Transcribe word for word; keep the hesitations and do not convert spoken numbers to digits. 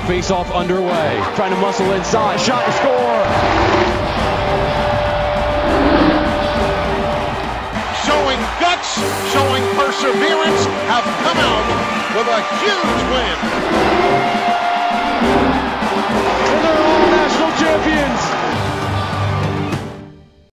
Face-off underway. Trying to muscle inside. Shot and score. Showing guts, showing perseverance, have come out with a huge win.